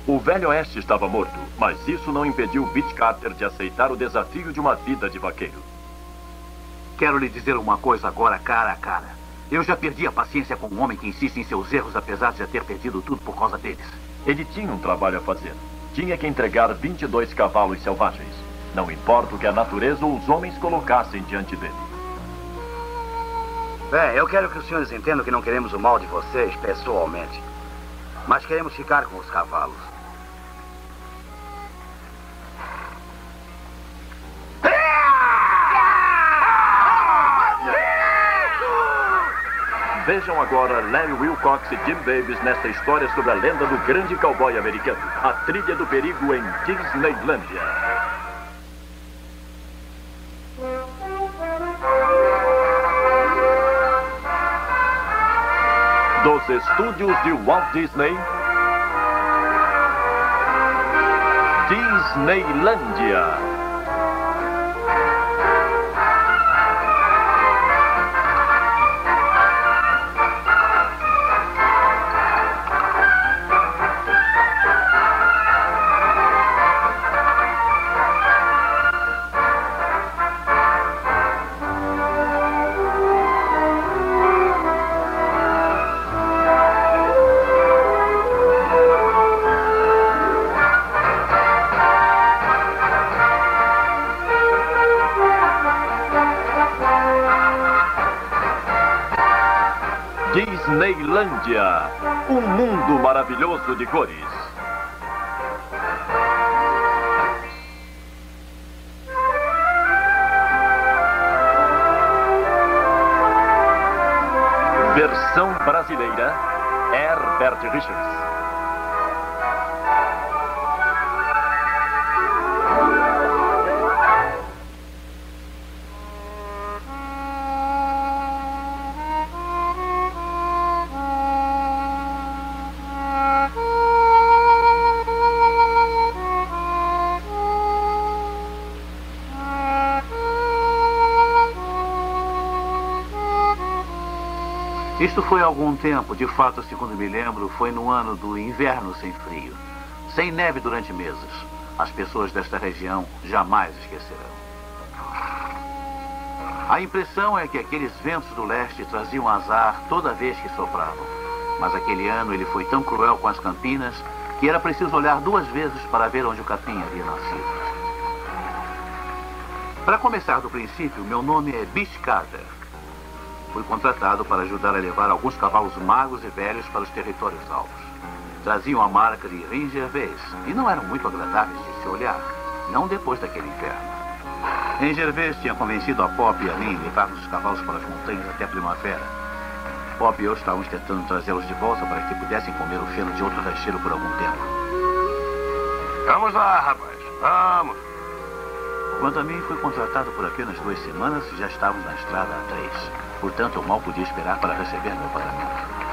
O Velho Oeste estava morto, mas isso não impediu Bitch Carter de aceitar o desafio de uma vida de vaqueiro. Quero lhe dizer uma coisa agora, cara a cara. Eu já perdi a paciência com um homem que insiste em seus erros, apesar de já ter perdido tudo por causa deles. Ele tinha um trabalho a fazer. Tinha que entregar 22 cavalos selvagens. Não importa o que a natureza ou os homens colocassem diante dele. Bem, eu quero que os senhores entendam que não queremos o mal de vocês pessoalmente. Mas queremos ficar com os cavalos. Vejam agora Larry Wilcox e Jim Davis nesta história sobre a lenda do grande cowboy americano. A trilha do perigo em Disneylândia. Dos estúdios de Walt Disney, Disneylândia. Disneylândia, um mundo maravilhoso de cores. Versão brasileira, Herbert Richards. Isto foi há algum tempo. De fato, segundo me lembro, foi no ano do inverno sem frio. Sem neve durante meses. As pessoas desta região jamais esquecerão. A impressão é que aqueles ventos do leste traziam azar toda vez que sopravam. Mas aquele ano ele foi tão cruel com as campinas que era preciso olhar 2 vezes para ver onde o capim havia nascido. Para começar do princípio, meu nome é Bitch Carter. Fui contratado para ajudar a levar alguns cavalos magros e velhos para os territórios altos. Traziam a marca de Ranger Vez e não eram muito agradáveis de se olhar, não depois daquele inverno. Ranger Vez tinha convencido a Pop e a mim levarmos os cavalos para as montanhas até a primavera. Pop e eu estávamos tentando trazê-los de volta para que pudessem comer o feno de outro rancheiro por algum tempo. Vamos lá, rapaz. Vamos. Quanto a mim, fui contratado por apenas 2 semanas e já estávamos na estrada há 3. Portanto, eu mal podia esperar para receber meu pagamento.